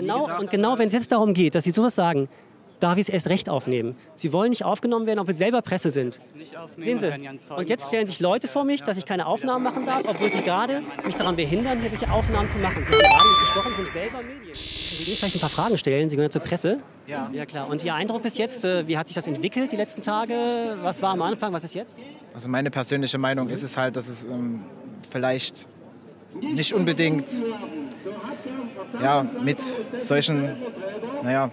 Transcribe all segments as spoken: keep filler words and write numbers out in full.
Genau, und genau wenn es jetzt darum geht, dass Sie sowas sagen, darf ich es erst recht aufnehmen. Sie wollen nicht aufgenommen werden, obwohl Sie selber Presse sind. Sehen Sie, und jetzt stellen sich Leute vor mich, dass ich keine Aufnahmen machen darf, obwohl Sie gerade mich daran behindern, hier welche Aufnahmen zu machen. Sie haben gerade uns gesprochen, sind selber Medien. Sie können vielleicht ein paar Fragen stellen, Sie gehören zur Presse. Ja. Ja klar. Und Ihr Eindruck bis jetzt, äh, wie hat sich das entwickelt die letzten Tage? Was war am Anfang, was ist jetzt? Also meine persönliche Meinung ist es halt, dass es ähm, vielleicht nicht unbedingt ja, mit solchen, naja,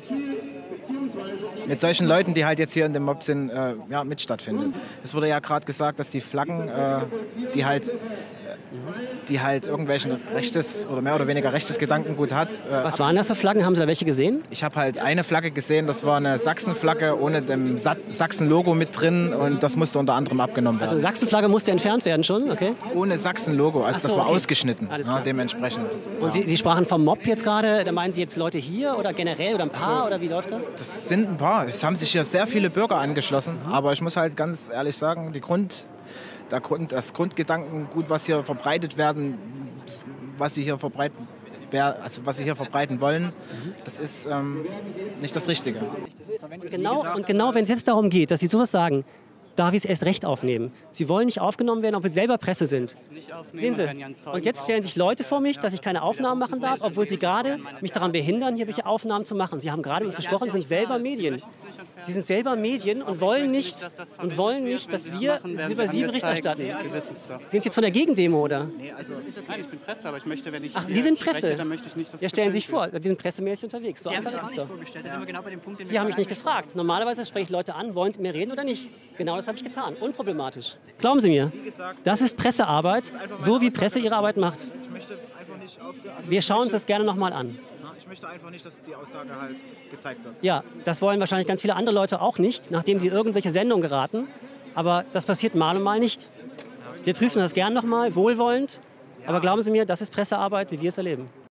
mit solchen Leuten, die halt jetzt hier in dem Mob sind, äh, ja, mit stattfindet. Es wurde ja gerade gesagt, dass die Flaggen, äh, die halt die halt irgendwelchen rechtes oder mehr oder weniger rechtes Gedankengut hat. Äh, Was waren das für Flaggen? Haben Sie da welche gesehen? Ich habe halt eine Flagge gesehen, das war eine Sachsen-Flagge ohne dem Sachsen-Logo mit drin und das musste unter anderem abgenommen werden. Also Sachsen-Flagge musste entfernt werden schon, okay? Ohne Sachsen-Logo, also Ach so, das war okay. ausgeschnitten, Alles ja, klar. dementsprechend. Und Ja. Sie, Sie sprachen vom Mob jetzt gerade, da meinen Sie jetzt Leute hier oder generell oder ein paar oder wie läuft das? Das sind ein paar. Es haben sich hier sehr viele Bürger angeschlossen, aber ich muss halt ganz ehrlich sagen, die Grund, der Grund, das Grundgedankengut, was hier verbreitet werden, was sie hier verbreiten, also was sie hier verbreiten wollen, das ist ähm, nicht das Richtige. Genau, und genau wenn es jetzt darum geht, dass Sie sowas sagen, darf ich es erst recht aufnehmen. Sie wollen nicht aufgenommen werden, obwohl Sie selber Presse sind. Sehen Sie, und jetzt stellen sich Leute vor mich, dass ich keine Aufnahmen machen darf, obwohl Sie gerade mich daran behindern, hier welche Aufnahmen zu machen. Sie haben gerade mit uns gesprochen, sind selber Medien. Sie sind selber Medien und wollen nicht, und wollen nicht, dass wir über Sie Bericht erstatten. Sind Sie jetzt von der Gegendemo, oder? Nee, also Nein, ich bin Presse, aber ich möchte, wenn ich Ach, Sie sind Presse? spreche, dann möchte ich nicht, dass Ja, stellen Sie sich vor, wir sind pressemäßig unterwegs. So Sie haben einfach sich ist auch es nicht doch. vorgestellt. Das sind wir genau bei dem Punkt, den wir Sie haben mich gerade nicht gefragt. Normalerweise spreche ich Leute an, wollen Sie mit mir reden oder nicht? Genau das habe ich getan. Unproblematisch. Glauben Sie mir, das ist Pressearbeit, so wie Presse ihre Arbeit macht. Ich möchte einfach nicht aufge- also Wir ich schauen uns möchte- das gerne nochmal an. Ja, Ich möchte einfach nicht, dass die Aussage halt gezeigt wird. Ja, das wollen wahrscheinlich ganz viele andere Leute auch nicht, nachdem sie irgendwelche Sendungen geraten. Aber das passiert mal und mal nicht. Wir prüfen das gerne nochmal, wohlwollend. Aber glauben Sie mir, das ist Pressearbeit, wie wir es erleben.